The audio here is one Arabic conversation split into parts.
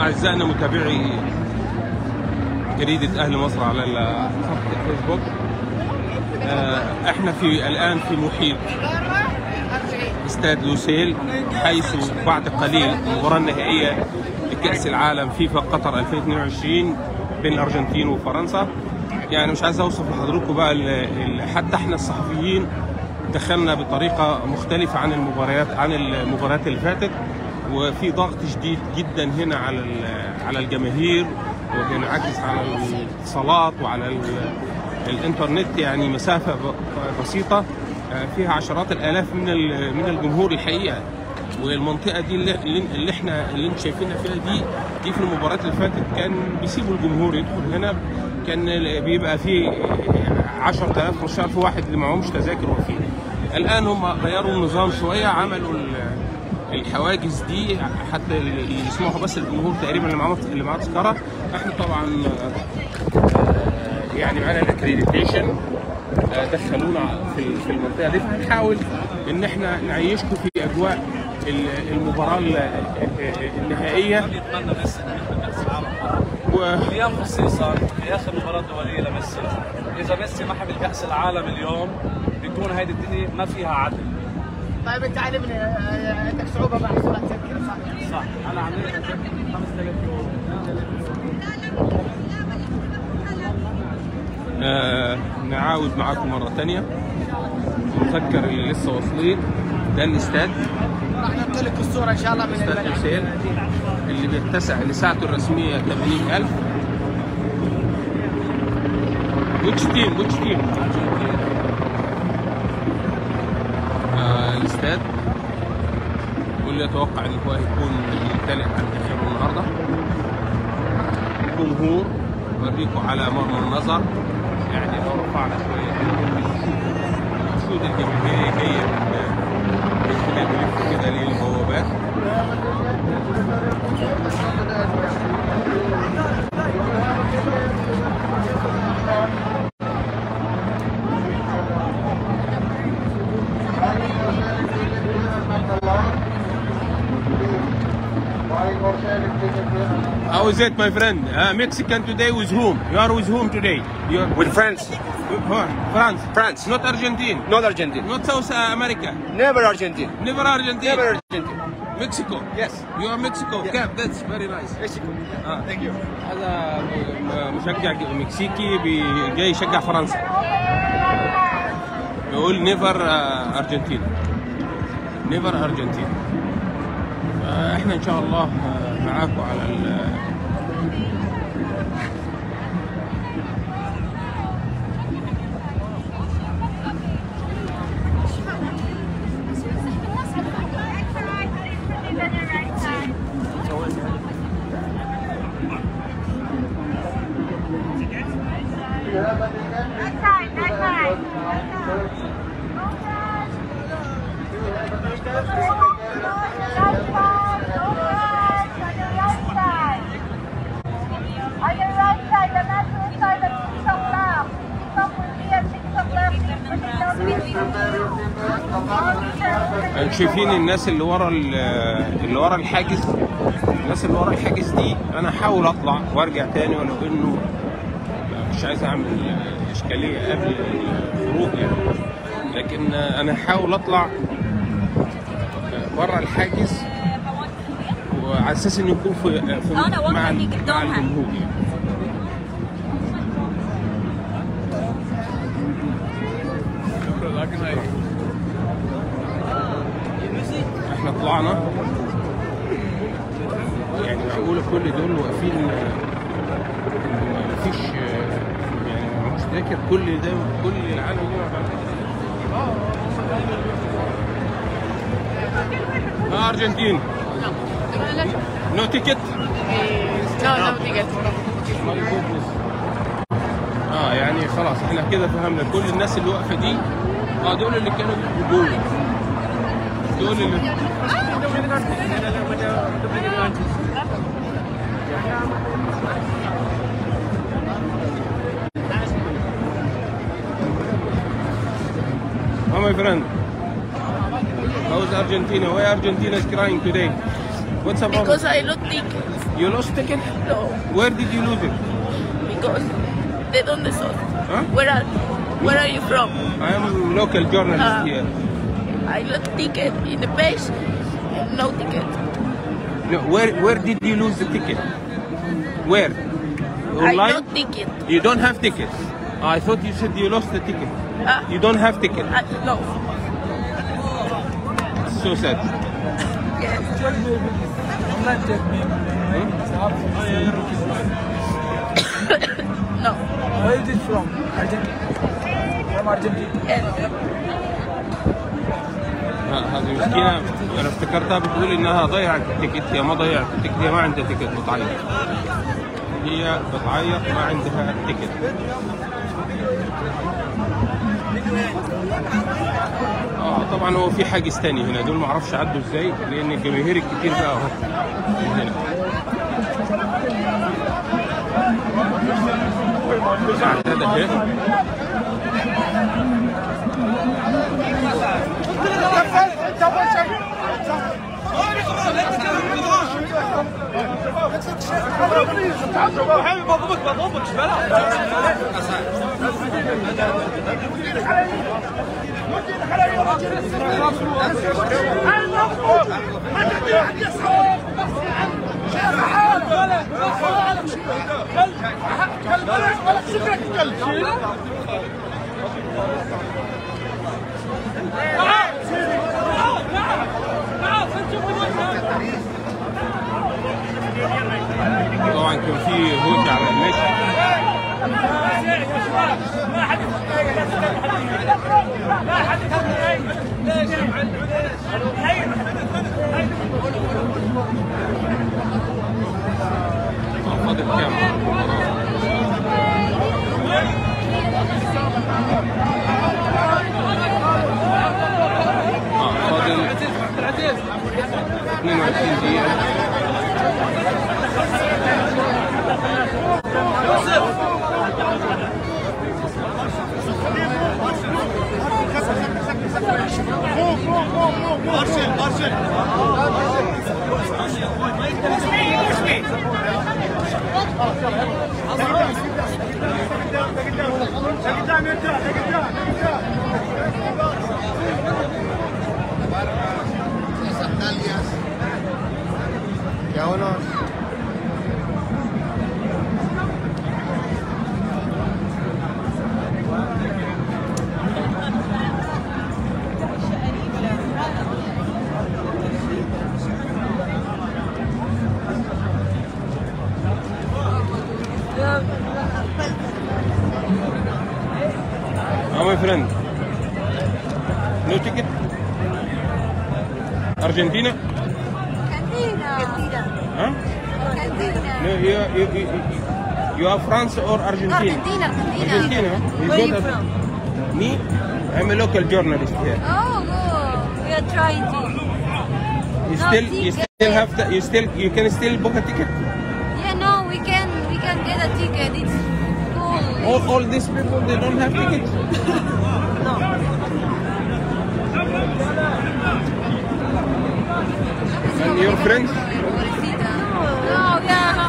أعزائنا متابعي جريدة أهل مصر على صفحة الفيسبوك، احنا الآن في محيط استاد لوسيل، حيث بعد قليل المباراة النهائية لكأس العالم فيفا قطر 2022 بين الأرجنتين وفرنسا. يعني مش عايز أوصف لحضراتكم بقى حتى احنا الصحفيين دخلنا بطريقة مختلفة عن المباريات اللي فاتت، وفي ضغط شديد جدا هنا على الجماهير، وبينعكس على الاتصالات وعلى الانترنت. يعني مسافة بسيطة فيها عشرات الآلاف من الجمهور الحقيقة. والمنطقة دي اللي انتم شايفينها فيها دي في المباريات اللي فاتت كان بيسيبوا الجمهور يدخل هنا، كان بيبقى فيه 10,000 15,000 واحد اللي معهمش تذاكر واقفين. الآن هم غيروا النظام شوية، عملوا الحواجز دي حتى يسمحوا بس الجمهور تقريبا اللي معاه تذكرة. احنا طبعا يعني معانا الاكريديتيشن، دخلونا في المنطقة دي، فهنحاول ان احنا نعيشكم في اجواء المباراة النهائية. ايام خصيصا في اخر مباراة دولية لميسي، اذا ميسي ما حمل كأس العالم اليوم بيكون هيدي الدنيا ما فيها عدل. طيب انت علمني عندك صعوبة مع صلاة تذكرة صح؟ صح، انا عامل لك 5,000 يورو. نعاود معاكم مرة ثانية، نذكر اللي لسه واصلين. ده الاستاد، راح نحط لك الصورة ان شاء الله من استاد لوسيل اللي بيتسع لساعته الرسمية 80,000. ويتش تيم الاستاد، واللي يتوقع ان هو هيكون ممتلئ على اخره النهارده. الجمهور اوريكم على مرمى النظر، يعني لو رفعنا شويه الشهود الجماهيريه جايه من خلال بلف كده للبوابات. How is it, my friend? Mexican today with whom? You are with whom today? With France. France. Not Argentina. Not Argentina. Not South America. Never Argentina. Never Argentina. Never Argentina. Mexico. Yes. You are Mexico. Yes. Yeah, that's very nice. Mexico. Thank you. هذا مشجع مكسيكي جاي يشجع فرنسا. يقول نيفر أرجنتينا. نيفر أرجنتينا. احنا ان شاء الله معاكم على شايفين الناس اللي ورا الحاجز. الناس اللي ورا الحاجز دي انا هحاول اطلع وارجع تاني، ولو انه مش عايز اعمل اشكاليه قبل الخروج يعني، لكن انا هحاول اطلع بره الحاجز وعلى اساس انه يكون مع الجمهور يعني. احنا طلعنا، يعني معقوله كل دول واقفين مفيش يعني مش فاكر كل العالم ده. ارجنتين نو تيكت. No ticket. يعني خلاص احنا كده فهمنا كل الناس اللي واقفه دي. دول اللي كانوا جول، دول اللي my friend, how is Argentina? Why Argentina is crying today? What's the problem? Because I lost tickets. You lost ticket? No, Where did you lose it? because ¿de dónde sos? Huh? Where are you from? I am local journalist here. I lost ticket in the page. No ticket. No, where did you lose the ticket? Where? I Online? no ticket. You don't have tickets. I thought you said you lost the ticket. You don't have ticket. No. So sad. Yes. No. Where is it from? Argentina. From Argentina. Yes. هذه مسكينة أنا افتكرتها بتقول إنها ضيعت التيكت. هي ما ضيعت التيكت، هي ما عندها تيكت بتعيط. هي بتعيط ما عندها تيكت. طبعا هو في حاجز تاني هنا، دول ما اعرفش عدوا ازاي لان الجماهير الكتير بقى اهو هنا. هذا اهي طبعا كان في هوجة على المشي. فاضل كام؟ فاضل 22 دقيقة. My friend, no ticket? Argentina? Argentina. Huh? Argentina. No, you are France or Argentina? Argentina. Where are you from? Me? I'm a local journalist here. Oh, we are trying to. You can still book a ticket? Yeah, no, we can get a ticket. It's cool. All these people, they don't have tickets? No. And your friends? No, yeah.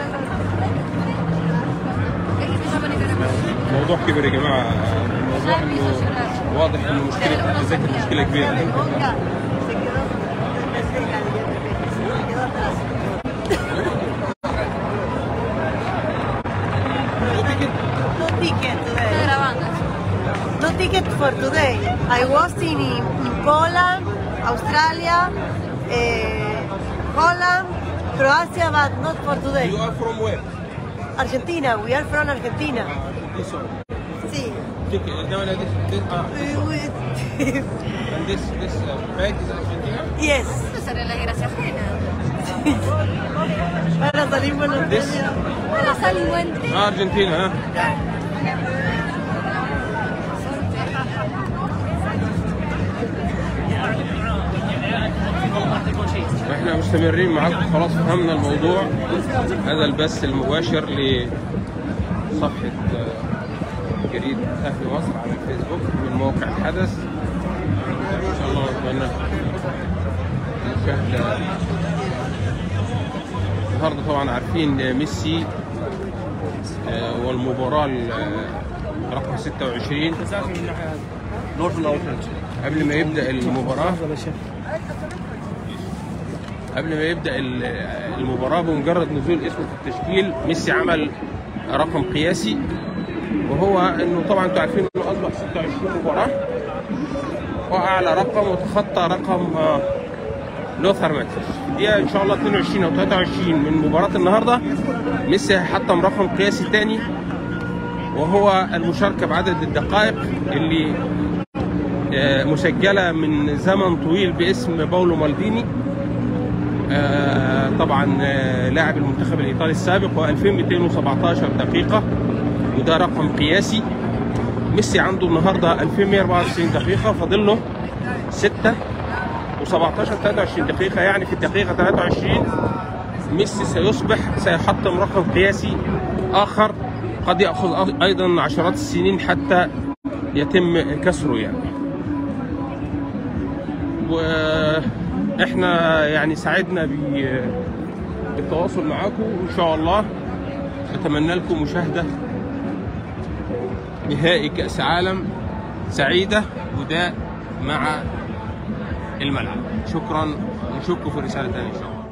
موضوع كبير يا جماعة. الموضوع إنه واضح إنه مشكلة التذاكر مشكلة كبيرة. No ticket for today. I was in Poland, Australia, Holland, Croatia, but not for today. You are from where? Argentina. We are from Argentina. This one. Sí. Ticket. No, and this bag is Argentina? Yes. Esa era la gracia ajena. Para salir buenos días. Para salir buen día. Argentina, ها؟ احنا مستمرين معاكم، خلاص فهمنا الموضوع. هذا البث المباشر لصفحة جريدة أهل مصر على الفيسبوك من موقع الحدث. إن شاء الله نتمنى مشاهدة النهارده طبعا عارفين ميسي والمباراة رقم 26 قبل ما يبدأ المباراة بمجرد نزول اسمه في التشكيل ميسي عمل رقم قياسي، وهو انه طبعا انتوا عارفين انه اصبح 26 مباراة واعلى رقم وتخطى رقم لوثر ماتيوس. دي ان شاء الله 22 او 23 من مباراة النهارده ميسي هيحطم رقم قياسي تاني، وهو المشاركة بعدد الدقائق اللي مسجلة من زمن طويل باسم باولو مالديني، طبعا لاعب المنتخب الايطالي السابق، و 2217 دقيقة، وده رقم قياسي. ميسي عنده النهارده 2194 دقيقة، فاضل له 6 و17 23 دقيقة، يعني في الدقيقة 23 ميسي سيحطم رقم قياسي آخر قد يأخذ أيضا عشرات السنين حتى يتم كسره يعني. وإحنا يعني سعدنا بالتواصل معاكم، وإن شاء الله نتمنى لكم مشاهدة نهائي كأس عالم سعيدة وده مع الملعب. شكرا، نشوفكم في رسالة ثانية إن شاء الله.